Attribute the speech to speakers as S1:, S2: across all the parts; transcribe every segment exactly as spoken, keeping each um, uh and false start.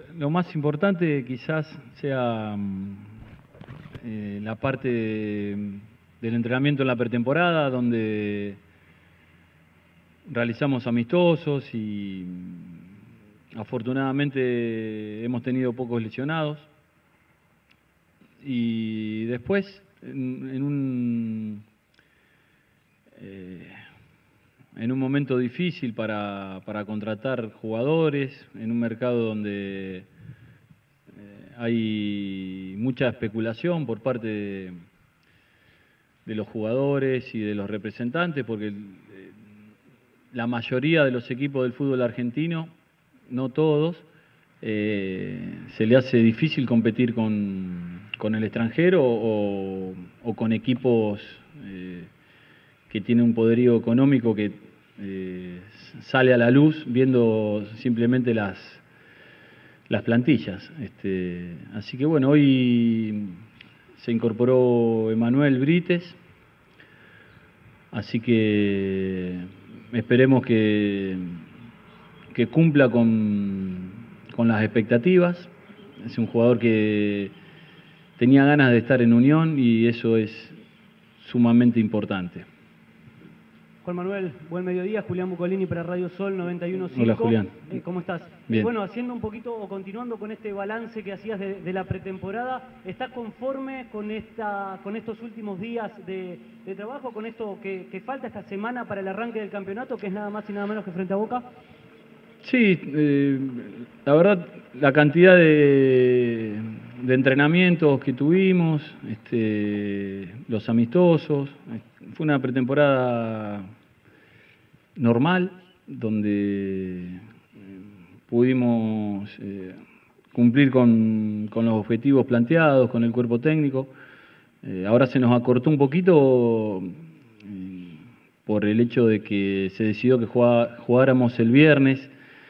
S1: lo más importante quizás sea eh, la parte de, del entrenamiento en la pretemporada, donde realizamos amistosos y afortunadamente hemos tenido pocos lesionados. Y después, en, en un eh, en un momento difícil para, para contratar jugadores, en un mercado donde eh, hay mucha especulación por parte de, de los jugadores y de los representantes, porque eh, la mayoría de los equipos del fútbol argentino, no todos, eh, se le hace difícil competir con, con el extranjero o, o con equipos eh, que tienen un poderío económico que eh, sale a la luz viendo simplemente las, las plantillas. Este, así que bueno, hoy se incorporó Emanuel Brites, así que esperemos que, que cumpla con, con las expectativas. Es un jugador que tenía ganas de estar en Unión y eso es sumamente importante.
S2: Juan Manuel, buen mediodía. Julián Bucolini para Radio Sol noventa y uno punto cinco.
S1: Hola, Julián.
S2: Eh, ¿Cómo estás?
S1: Bien.
S2: Eh, bueno, haciendo un poquito o continuando con este balance que hacías de, de la pretemporada, ¿estás conforme con esta, con estos últimos días de, de trabajo, con esto que, que falta esta semana para el arranque del campeonato, que es nada más y nada menos que frente a Boca?
S1: Sí, eh, la verdad, la cantidad de, de entrenamientos que tuvimos, este, los amistosos, fue una pretemporada normal, donde pudimos eh, cumplir con, con los objetivos planteados, con el cuerpo técnico. Eh, ahora se nos acortó un poquito eh, por el hecho de que se decidió que jugá, jugáramos el viernes,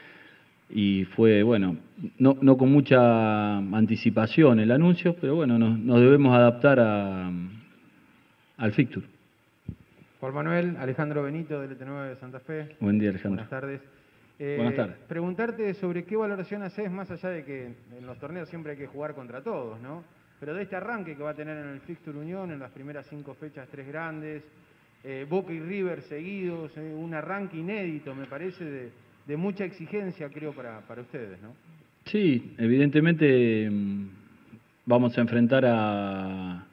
S1: y fue, bueno, no, no con mucha anticipación el anuncio, pero bueno, nos, nos debemos adaptar a, al fixture.
S3: Juan Manuel, Alejandro Benito del E T nueve de Santa Fe.
S1: Buen día, Alejandro.
S3: Buenas tardes. Eh,
S1: Buenas tardes.
S3: Preguntarte sobre qué valoración haces, más allá de que en los torneos siempre hay que jugar contra todos, ¿no? Pero de este arranque que va a tener en el Fixture Unión, en las primeras cinco fechas, tres grandes, eh, Boca y River seguidos, eh, un arranque inédito, me parece, de, de mucha exigencia, creo, para, para ustedes, ¿no?
S1: Sí, evidentemente vamos a enfrentar a...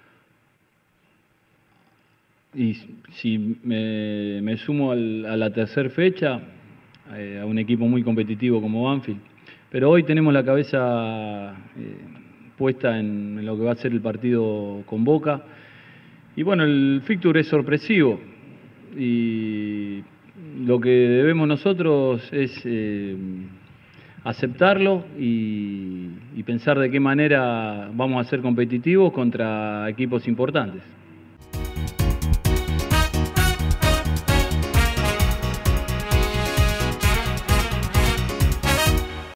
S1: Y si me, me sumo al, a la tercera fecha, eh, a un equipo muy competitivo como Banfield, pero hoy tenemos la cabeza eh, puesta en, en lo que va a ser el partido con Boca. Y bueno, el fixture es sorpresivo y lo que debemos nosotros es eh, aceptarlo y, y pensar de qué manera vamos a ser competitivos contra equipos importantes.